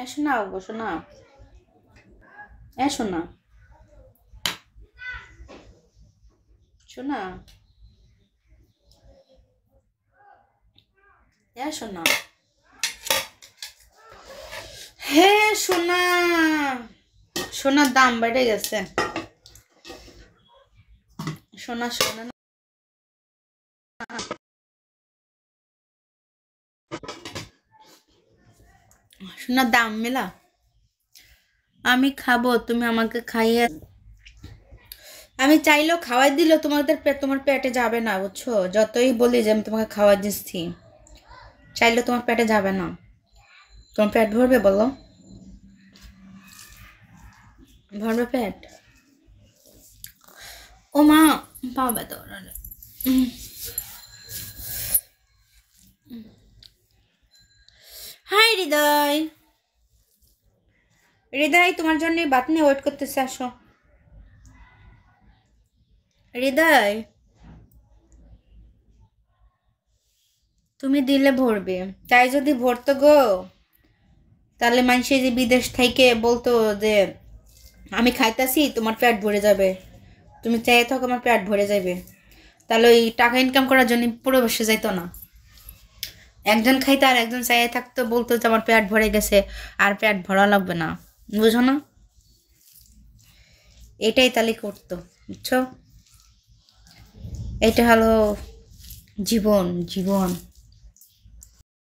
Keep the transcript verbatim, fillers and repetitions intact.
এসো না গো শোনা, এসো না শোনা, এসো না। হ্যাঁ সোনা, সোনার দাম বেড়ে গেছে। সোনা সোনা না, সোনার দাম মেলা। আমি খাবো, তুমি আমাকে খাইয়ে, আমি চাইলেও খাওয়াই দিলেও তোমাদের পেট, তোমার পেটে যাবে না বুঝছো, যতই বলি যে আমি তোমাকে খাওয়াই দিচ্ছি, চাইলেও তোমার পেটে যাবে না। তোমার পেট ভরবে বলো, ভরবে পেট? ও মা, পাও ব্যথা করে। হাই হৃদয়, হৃদয় তোমার জন্য বাত নিয়ে ওয়েট করতেছে, আসো। হৃদয় তুমি দিলে ভরবে, তাই যদি ভরতো গো, তাহলে মানুষে যে বিদেশ থেকে বলতো যে আমি খাইতাছি তোমার পেট ভরে যাবে, তুমি চাই থাকো আমার পেট ভরে যাবে, তাহলে ওই টাকা ইনকাম করার জন্য পুরো বসে যাইতো না। একজন খাইতো আর একজন চাইয়ে থাকতো, বলতো যে আমার পেট ভরে গেছে আর পেট ভরা লাগবে না, বুঝো না? এটাই তাহলে করতো, বুঝছো? এটা হলো জীবন, জীবন।